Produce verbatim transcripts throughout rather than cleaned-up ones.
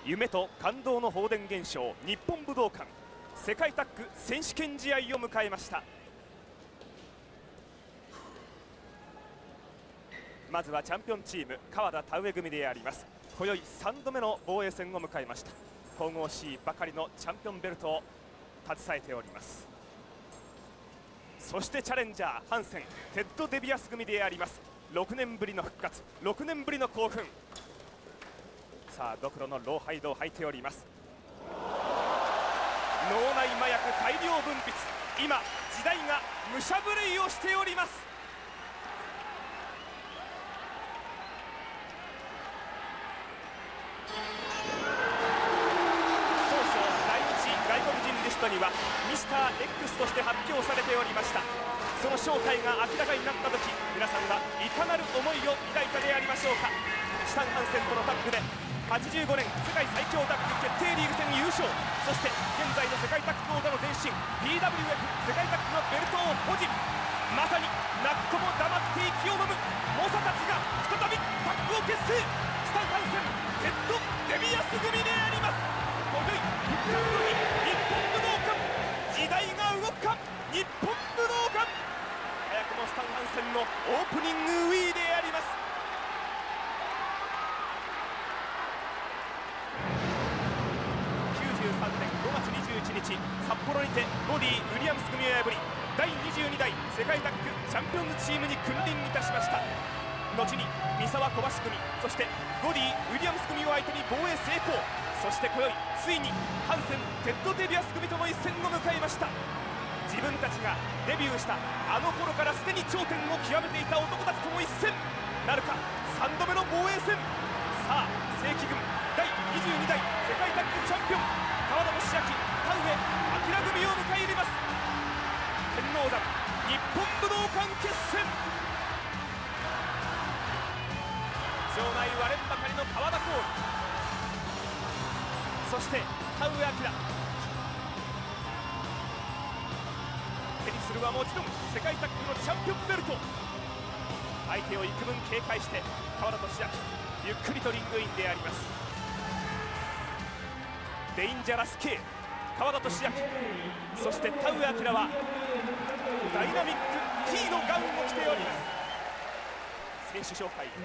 夢と感動の放電現象日本武道館世界タッグ選手権試合を迎えました。まずはチャンピオンチーム川田田植組であります。今宵さんどめの防衛戦を迎えました。神々しいばかりのチャンピオンベルトを携えております。そしてチャレンジャーハンセンテッド・デビアス組であります。ろくねんぶりの復活、ろくねんぶりの興奮。さあドクロのローハイドを履いております。脳内麻薬大量分泌、今時代が武者震いをしております。当初来日外国人リストにはミスター X として発表されておりました。その正体が明らかになった時、皆さんはいかなる思いを抱いたでありましょうか。スタン・ハンセンとのタッグではちじゅうごねん世界最強タッグ決定リーグ戦優勝、そして現在の世界タッグ王座の前身 ピーダブリューエフ 世界タッグのベルトを保持。まさに泣く子も黙って息を飲む猛者たちが再びタッグを結成。スタン・ハンセンテッド・デビアス組であります。今宵復活の日、日本武道館、時代が動くか日本武道館。早くもスタン・ハンセンのオープニングウィーであります。きゅうじゅうさんねんごがつにじゅういちにち札幌にてボディ・ウィリアムス組を破りだいにじゅうにだい世界タッグチャンピオンズチームに君臨いたしました。後に三沢小橋組、そしてボディ・ウィリアムス組を相手に防衛成功。そして今宵ついにハンセンテッド・デビアス組との一戦を迎えました。自分たちがデビューしたあの頃からすでに頂点を極めていた男たちとの一戦なるか。さんどめの防衛戦。さあ正規軍だいにじゅうにだい世界タッグチャンピオン川田俊明田上彰組を迎え入れます。天王山日本武道館決戦。場内割れんばかりの川田コール、そして田上彰。手にするはもちろん世界タッグのチャンピオンベルト。相手を幾分警戒して川田俊明ゆっくりとリングインであります。デインジャラス K 川田俊明、そして田上彰はダイナミック T のガウンを着ております。選手紹介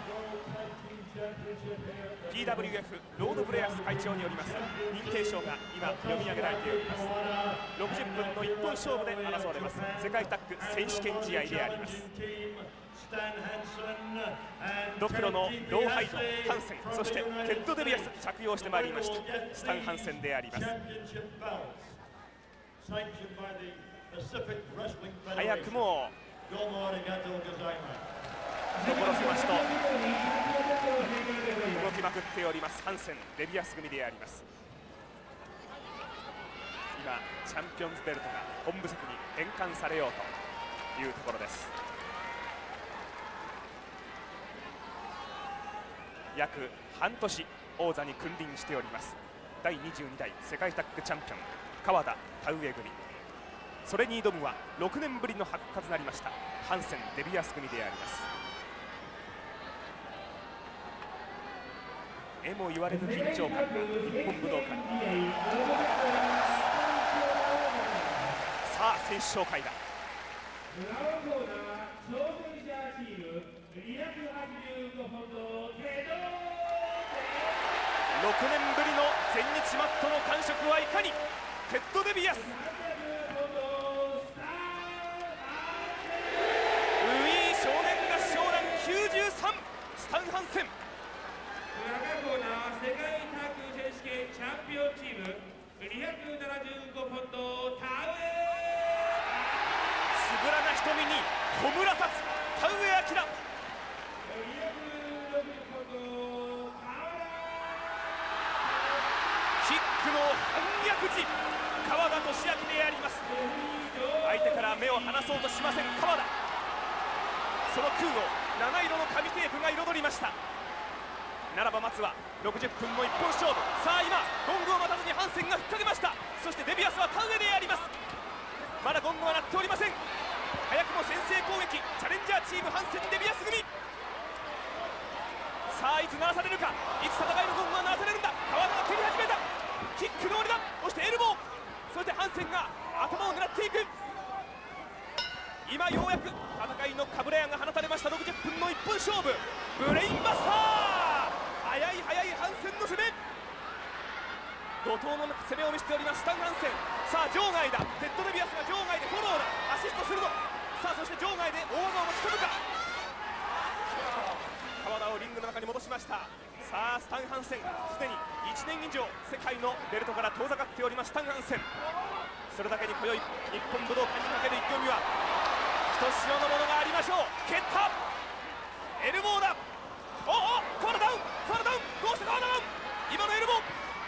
ピーダブリューエフ ロード・ブレアス会長によります認定証が今読み上げられております。ろくじゅっぷんのいっぽん勝負で争われます世界タッグ選手権試合であります。ドクロのローハイドハンセン、そしてテッド・デビアス着用してまいりましたスタン・ハンセンであります。早くも所狭しと動きまくっておりますハンセンデビアス組であります。今チャンピオンズベルトが本部席に返還されようというところです。約半年王座に君臨しておりますだいにじゅうにだい世界タッグチャンピオン川田田植組。それに挑むはろくねんぶりの復活となりましたハンセンデビアス組であります。えも言われぬ緊張感が日本武道館に。さあ選手紹介だ。ろくねんぶりの全日マットの感触はいかに。テッド・デビアス、ウィー少年合唱団きゅうじゅうさんスタン・ハンセン。 赤コーナー世界タッグ選手権チャンピオンチームにひゃくななじゅうごポンド田植。 つぶらな瞳にこむら立つ田植彰。キックの反逆時川田俊明であります。相手から目を離そうとしません川田。その空を七色の紙テープが彩りました。ならば松はろくじゅっぷんの一本勝負。さあ今ゴングを待たずにハンセンが吹っかけました。そしてデビアスは田植であります。まだゴングは鳴っておりません。早くも先制攻撃チャレンジャーチームハンセンデビアス組。さあいつ鳴らされるか、いつ戦いのゴングは鳴らされるんだ。川田怒涛の攻めを見せておりますスタン・ハンセン。さあ場外だ、テッド・デビアスが場外でフォローだ、アシストするの。さあそして場外で大技を持ち込むか。川田をリングの中に戻しました。さあスタン・ハンセン、すでにいちねん以上世界のベルトから遠ざかっておりますスタン・ハンセン。それだけに今宵日本武道館にかける意気込みはひとしおのものがありましょう。蹴った、エルボーだ。おお、川田ダウン、川田ダウン、どうして川田ダウン、今のエルボー。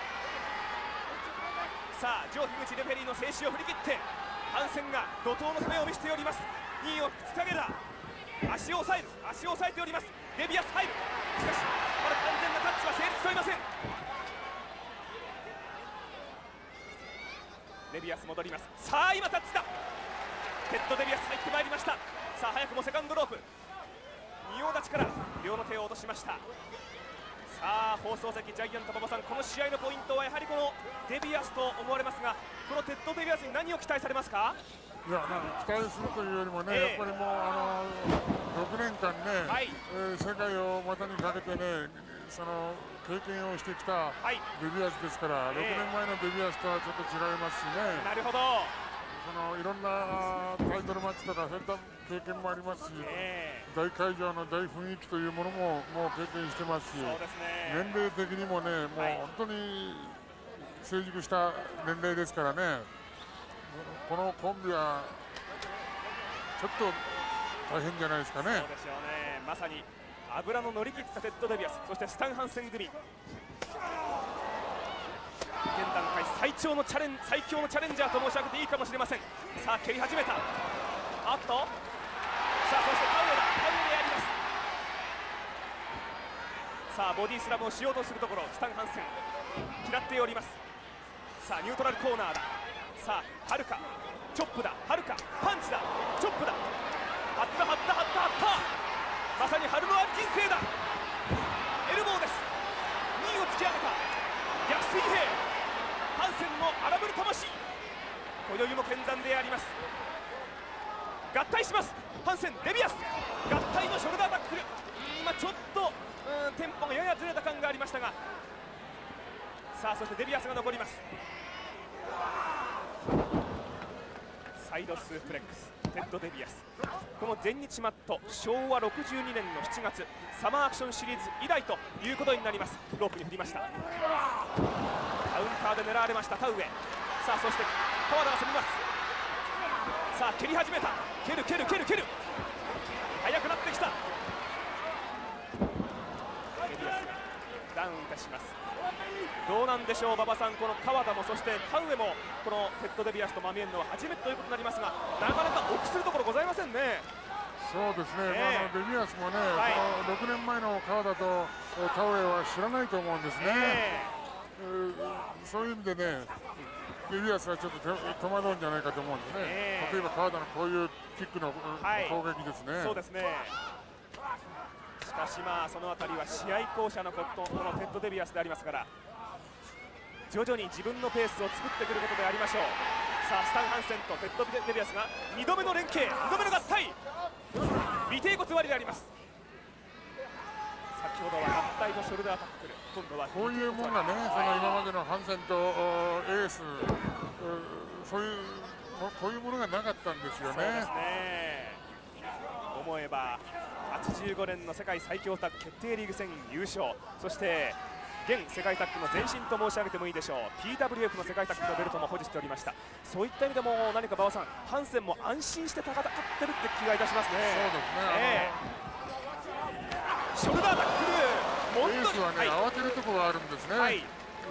さあ上樋口レフェリーの静止を振り切ってハンセンが怒涛の攻めを見せております。にいを突き上げた、足を押さえる、足を押さえております。デビアス入る、しかしまだ完全なタッチは成立しておりません。デビアス戻ります。さあ今タッチだ、テッド・デビアス入ってまいりました。さあ早くもセカンドロープ、仁王立ちから両の手を落としました。さあ放送席ジャイアント馬場さん、この試合のポイントはやはりこのデビアスと思われますが、このテッド・デビアスに何を期待されますか。 いや、なんか期待するというよりもね、えー、やっぱりもうあのろくねんかんね、はい、えー、世界を股にかけてね、その経験をしてきたデビアスですから、はい、ろくねんまえのデビアスとはちょっと違いますしね。なるほど。そのいろんなタイトルマッチとかそういった経験もありますし、えー、大会場の大雰囲気というものももう経験してますし、そうですね、年齢的にもね、もう本当に成熟した年齢ですからね、このコンビはちょっと大変じゃないですかね。そうですよね、まさに油の乗り切ったテッド・デビアス、そしてスタン・ハンセン組、現段階最長のチャレン最強のチャレンジャーと申し上げていいかもしれません。さあ蹴り始めた、あっと、さあそしてタウエだ、タウエでやります。さあボディスラムをしようとするところ、スタン・ハンセン嫌っております。さあニュートラルコーナーだ。さあはるかチョップだ、はるかパンチだ、チョップだ、張った張った張った張った、まさに春のある人生だ。エルボーです。にいを突き上げた逆水平、ハンセンの荒ぶる魂、今宵も健在であります。合体します、ハンセン、デビアス、合体のショルダータックル、今ちょっとうんテンポがややずれた感がありましたが、さあそしてデビアスが残ります。サイドスープレックス、テッド・デビアス、この全日マットしょうわろくじゅうにねんのしちがつサマーアクションシリーズ以来ということになります。ロープに振りました、カウンターで狙われましたタウエ。さあそして川田が攻めます。さあ蹴り始めた、蹴る蹴る蹴る蹴る、速くなってきた。デビアスがダウンいたします。どうなんでしょう馬場さん、この川田もそしてタウエもこのテッド・デビアスとまみえるのは初めてということになりますが、なかなか臆するところございませんね。そうですね、えーまあ、あのデビアスもね、はい、このろくねんまえの川田とタウエは知らないと思うんですね、えー、そういう意味でね、デビアスはちょっと戸惑うんじゃないかと思うんですね、えー、例えば川田のこういうキックの攻撃ですね、はい、そうですね。しかしまあそのあたりは試合巧者のことこのテッド・デビアスでありますから、徐々に自分のペースを作ってくることでありましょう。さあスタン・ハンセンとテッド・デビアスがにどめの連携、にどめの合体、尾てい骨割りであります。先ほどは合体のショルダータックル、今度はこういうもんがね、その今までのハンセンとエース、そういうこういうものがなかったんですよね。そうですね、思えばはちじゅうごねんの世界最強タッグ決定リーグ戦優勝、そして現世界タッグの前身と申し上げてもいいでしょう ピーダブリューエフ の世界タッグのベルトも保持しておりました。そういった意味でも何か馬場さん、ハンセンも安心して戦ってるって気がいたしますね。そうですね、えー、ショルダータックル、エースはね、はい、慌てるところがあるんですね、はい、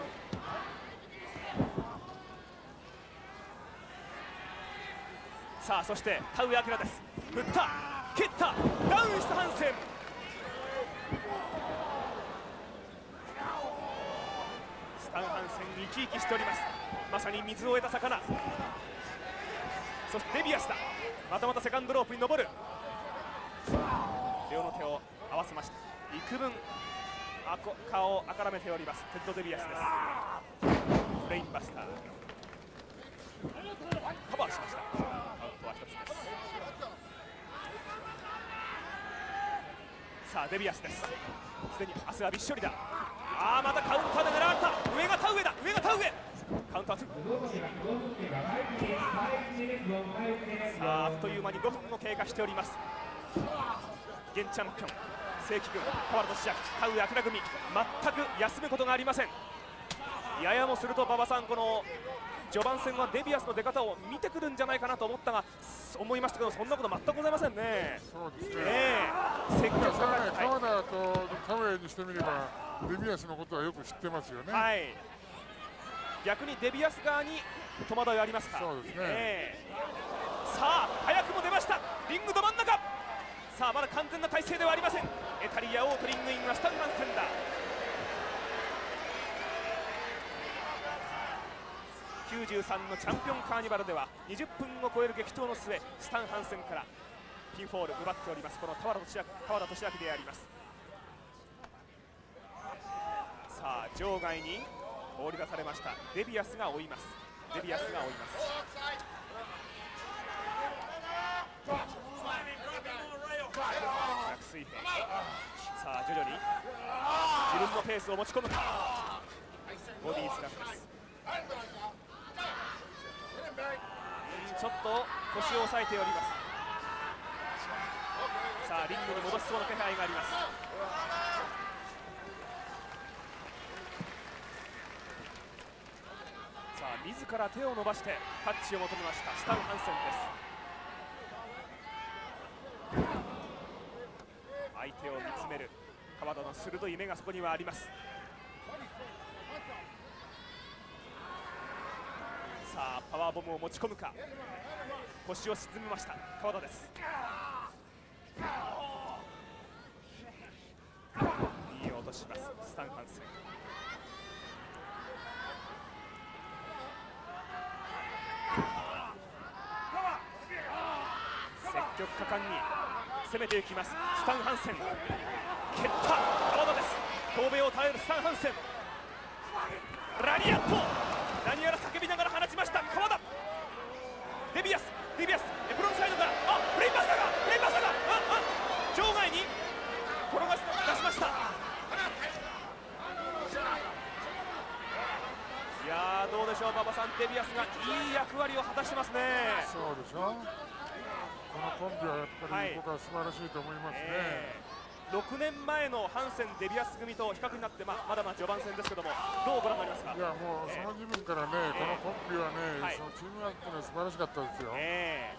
さあそして田上彰です。振った、蹴った、ダウンしたハンセン、スタン・ハンセン生き生きしております。まさに水を得た魚。そしてデビアスだ、またまたセカンドロープに登る、両の手を合わせました。幾分あこ顔をあからめておりますテッド・デビアスです。ブレインバスターカバーしました。アウトはひとつです。さあデビアスです。すでに明日はびっしょりだ。ああまたカウンターで狙われた。上が田上だ、上が田上、 分を経過しております。現チャンピオン正規軍川原俊明、田上彰組、全く休むことがありません。ややもすると馬場さん、この序盤戦はデビアスの出方を見てくるんじゃないかなと思ったが思いましたけど、そんなこと全くございませんね。 そうですね、 えー、積極的に川田と田上にしてみればデビアスのことはよく知ってますよね。 はい、逆にデビアス側に戸惑いありますか。 そうですね、 えー、さあ早くも出ました、リングど真ん中。さあまだ完全な体勢ではありません。エタリア・オートリングインはスタンハンセンだ。きゅうじゅうさんのチャンピオンカーニバルではにじゅっぷんを超える激闘の末、スタンハンセンからピンフォール奪っております、この川原俊明、川田俊明であります。さあ場外に放り出されました。デビアスが追います。デビアスが追います。逆水平。さあ徐々に自分のペースを持ち込むか。ボディースラムです。ちょっと腰を押さえております。さあリングに戻しそうな気配があります。さあ自ら手を伸ばしてタッチを求めましたスタン・ハンセンです。相手を見つめる川田の鋭い目がそこにはあります。さあパワーボムを持ち込むか。腰を沈めました川田です。いい落としますスタン・ハンセン。積極果敢に攻めていきますスタン・ハンセン。蹴った川田です。頭部を耐えるスタン・ハンセン。ラリアット、何やら叫びながら放ちました川田。デビアスデビアスエプロンサイドから、あブレインバスターがブレインバスターがああ場外に転がし出しました。いやーどうでしょう馬場さん、デビアスがいい役割を果たしてますね。 そうでしょ、このコンビはやっぱり僕は素晴らしいと思いますね。 えーろくねんまえのハンセン・デビアス組と比較になって、まあ、まだまだ序盤戦ですけども、どうご覧になりますか。 いやもうその時分からね、えー、このコンビはね、はい、そのチームワークというのは素晴らしかったですよ。え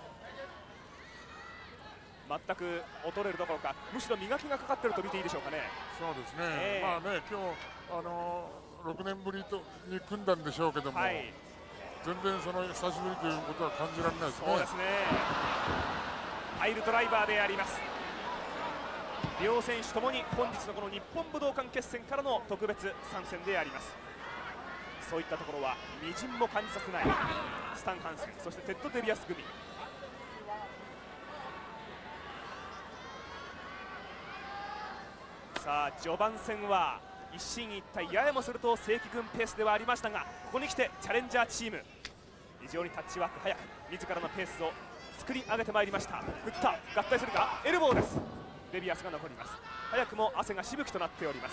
ー、全く劣れるどころか、むしろ磨きがかかっていると見ていいでしょうかね。 そうですね、 えー、 まあね、今日あのー、ろくねんぶりとに組んだんでしょうけども、はい、全然その久しぶりということは感じられないですね。 そうですね、アイルドライバーであります。両選手ともに本日のこの日本武道館決戦からの特別参戦であります。そういったところはみじんも感じさせないスタン・ハンセン、そしてテッド・デビアス組。さあ序盤戦は一進一退、ややもすると正規軍ペースではありましたが、ここに来てチャレンジャーチーム非常にタッチワーク早く自らのペースを作り上げてまいりました。打った合体するか、エルボーです。デビアスが残ります。早くも汗がしぶきとなっております。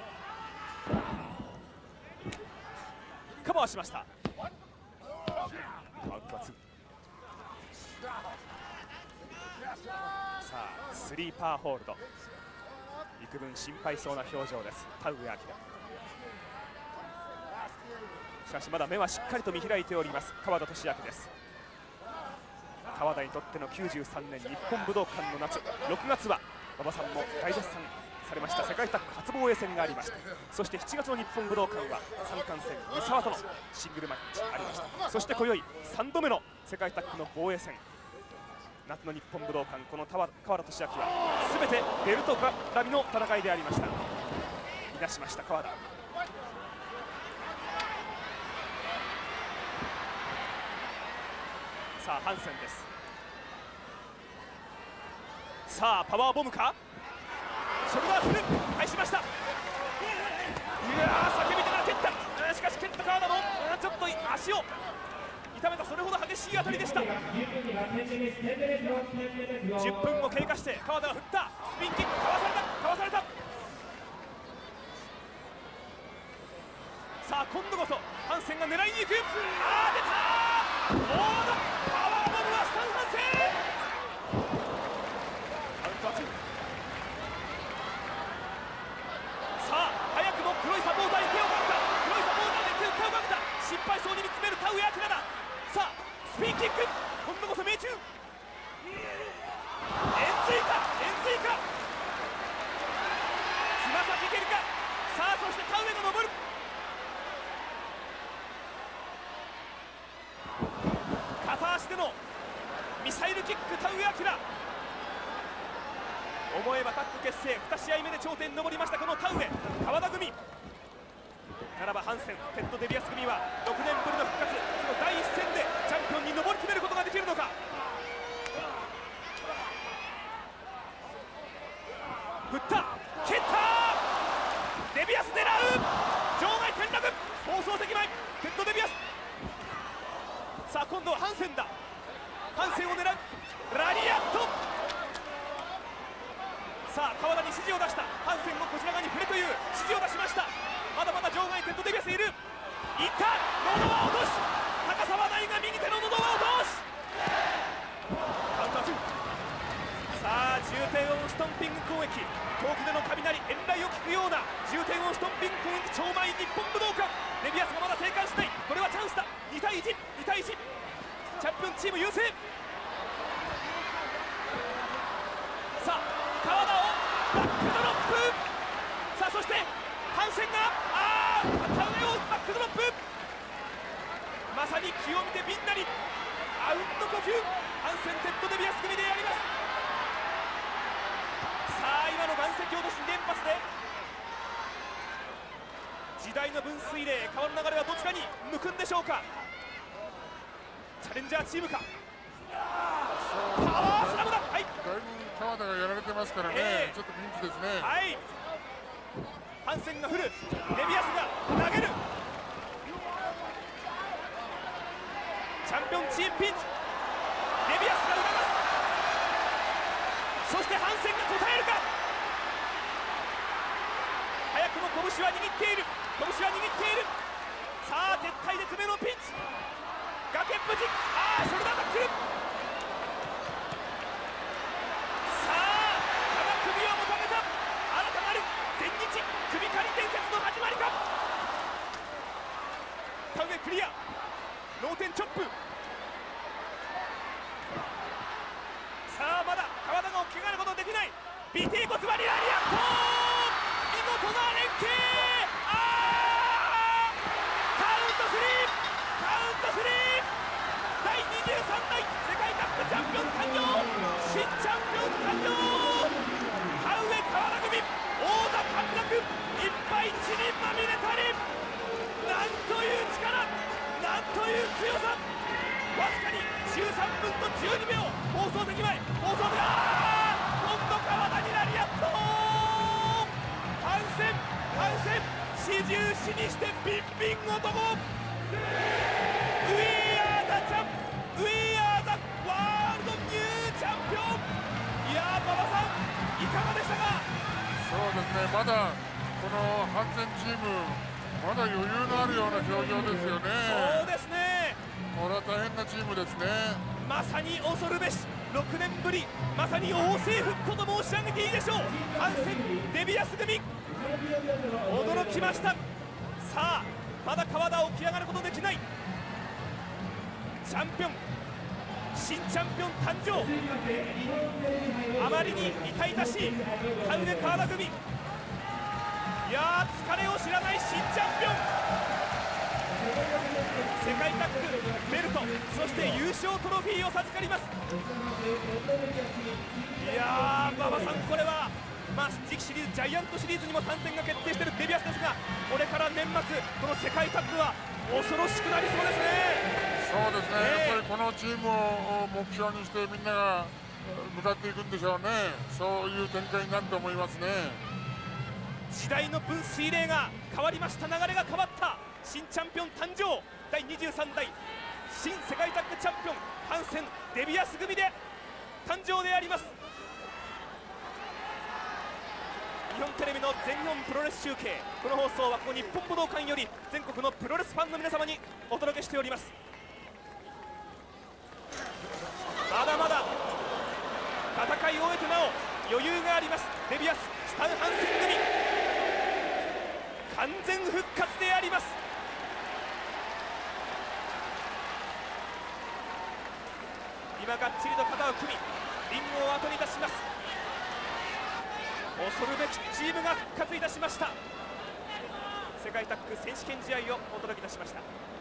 カバーしました。アウトはツー。さあスリーパーホールド、幾分心配そうな表情です田上彰。しかしまだ目はしっかりと見開いております川田俊明です。川田にとってのきゅうじゅうさんねん日本武道館の夏、ろくがつは馬場さんも大絶賛されました世界タッグ初防衛戦がありました。そしてしちがつの日本武道館は三冠戦三沢とのシングルマッチありました。そして今宵さんどめの世界タッグの防衛戦、夏の日本武道館、この川原俊明は全てベルト絡みの戦いでありました。いなしました川田。さあハンセンです。さあパワーボムか、ショルダースルー返しました。いやー叫びながら蹴った。しかし蹴った川田もちょっと足を痛めた、それほど激しい当たりでした。じゅっぷんを経過して川田が振った、スピンキックかわされたかわされた。さあ今度こそハンセンが狙いに行く。あー出たー、モードパワーボムはスタン・ハンセン。 のミサイルキック田上彰。思えばタッグ結成に試合目で頂点に上りましたこの田上川田組。ならばハンセンテッド・デビアス組はろくねんぶりの復活、その第一戦でチャンピオンに上り詰めることができるのか。振った蹴ったデビアス狙う場外転落放送席前テッド・デビアス。さあ今度はハンセンだ。ハンセンを狙うラリアット。さあ川田に指示を出した。ハンセンもこちら側に振れという指示を出しました。まだまだ場外テッド・デビアスいる。いった喉は落とし高沢大が右手の喉は落としカウンター。さあ重点をストンピング攻撃、遠くでの雷遠雷を聞くような重点をストンピング攻撃超満員日本武道館。デビアスがまだ生還しない。これはチャンスだ。にたいいち、にたいいち、チャンピオンチーム優勢。さあ川田をバックドロップ。さあそしてハンセンがあー田上をバックドロップ。まさに気を見てみんなにあうんの呼吸。ハンセンテッド・デビアス組であります。さあ今の岩石落とし連発で時代の分水嶺川の流れはどちらに向くんでしょうか。チャレンジャーチームかパワースラムだ。はい、 だいぶ川田がやられてますからね、えー、ちょっとピンチですね。 はい、ハンセンが振る、デビアスが投げる。チャンピオンチームピンチ、デビアスが促す。そしてハンセンが応えるか。早くも拳は握っている、拳は握っている。さあ絶対絶命のピンチ、崖っぷち。ああショルダータックル。さあただ首をもたげた新たなる全日首狩り伝説の始まりか。田上クリア、脳天チョップ。さあまだ川田が起き上がることができない。尾てい骨バリラリアット、見事な連携。あーカウントスリー、カウントスリー。だいにじゅうさんだい世界タッグチャンピオン誕生、新チャンピオン誕生。田上川田組王座陥落、いっぱい血にまみれたり、なんという力、なんという強さ。わずかにじゅうさんぷんとじゅうにびょう、放送席前、放送席、あー今度川田にラリアット。ハンセン、ハンセン、四十四にしてビンビン男。We are the champ, We are the world new champion。いやー馬場さんいかがでしたか。 そうですね、まだこのハンセンチームまだ余裕のあるような表情ですよね。 そうですね、 これは大変なチームですね。 まさに恐るべしろくねんぶり、まさに王政復古と申し上げていいでしょう。ハンセンデビアス組驚きました。さあまだ川田起き上がることできない。チャンピオン、新チャンピオン誕生。あまりに痛々しい田上川田組。いやー疲れを知らない新チャンピオン。世界タッグベルト、そして優勝トロフィーを授かります。いやー馬場さん、これはまあ次期シリーズジャイアントシリーズにも参戦が決定しているデビアスですが、これから年末この世界タッグは恐ろしくなりそうですね。 そうですね、えー、やっぱりこのチームを目標にしてみんなが向かっていくんでしょうね。そういう展開になると思いますね。 時代の分水嶺が変わりました。流れが変わった。新チャンピオン誕生。だいにじゅうさんだい新世界タッグチャンピオンハンセンデビアス組で誕生であります。日本テレビの全日本プロレス中継、この放送はここ日本武道館より全国のプロレスファンの皆様にお届けしております。まだまだ戦い終えてなお余裕があります。デビアススタン・ハンセン組完全復活であります。今がっちりと肩を組みリングを後に出します。恐るべきチームが復活いたしました。世界タッグ選手権試合をお届けいたしました。